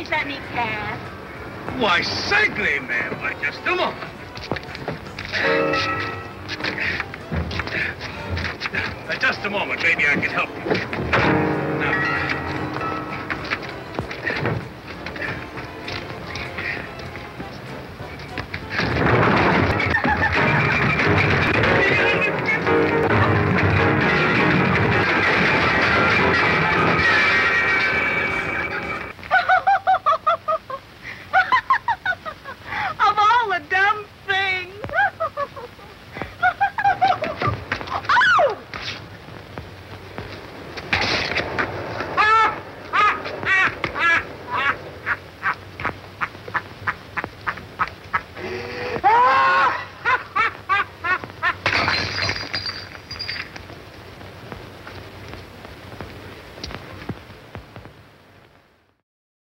let me pass? Why, certainly, ma'am. Why, just a moment. Just a moment. Maybe I can help you.